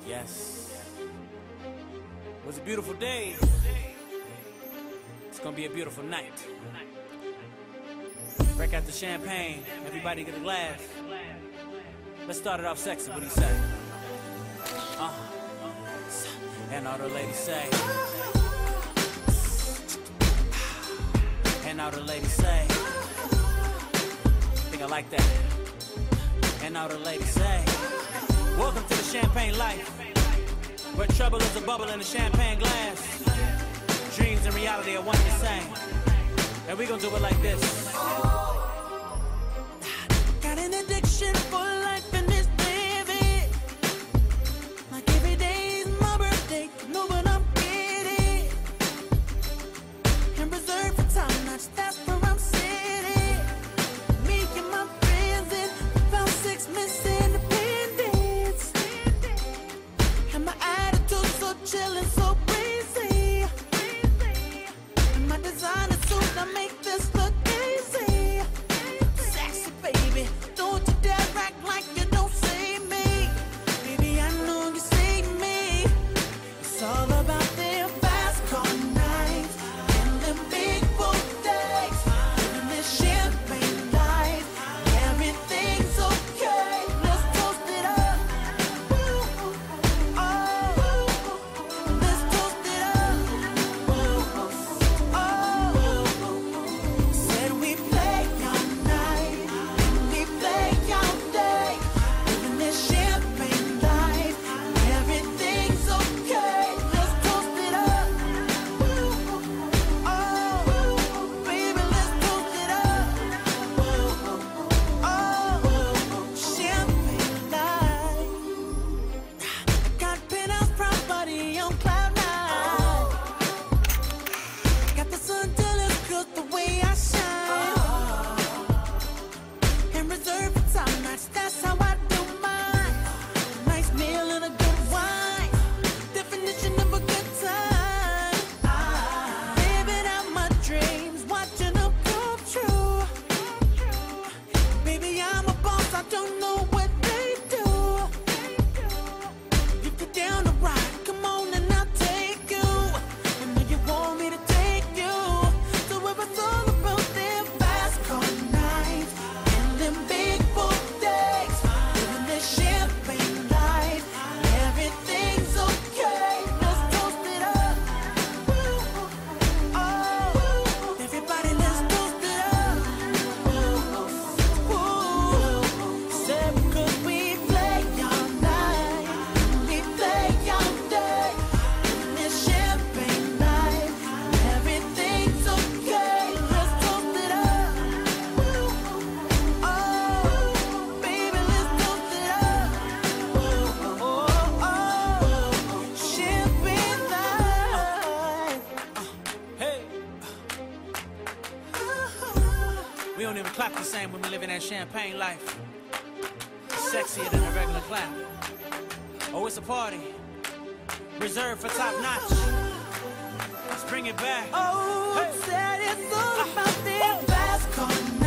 Yes. It was a beautiful day. It's gonna be a beautiful night. Break out the champagne. Everybody get a glass. Let's start it off sexy. What do you say? And all the ladies say. And all the ladies say. I like that. And all the ladies say, welcome to the champagne life, where trouble is a bubble in a champagne glass. Dreams and reality are one and the same. And we gonna do it like this. Got an addiction for life and it's living. Like every day is my birthday, know what I'm getting. And reserved for time, not that's where I'm sitting. Chillin' so breezy, and my designer suit, I make this look easy. Sexy baby, don't you dare act like you don't see me. Baby, I know you see me. It's all about them fast car nights and them big boat days. Living this champagne life, everything's okay. Let's toast it up. That's how I do mine. Nice meal and a good wine. Definition of a good time. Living out my dreams, watching them come true. Baby, I'm a boss, I don't know what they do. If you're down to ride, come on and I'll take you. I know you want me to take you. So if it's all about them fast car nights and them big boat days, living this champagne life, everything's okay. Let's toast it up. Oh, everybody, let's toast it up. Said because we play all night, we play all day, living this champagne life, everything's okay. Let's toast it up. Oh, baby, let's toast it up. Champagne life. Hey. We don't even clap the same when we live in that champagne life. Sexier than a regular clap. Oh, it's a party reserved for top notch. Let's bring it back. Oh, Hey. said it's all about their fast car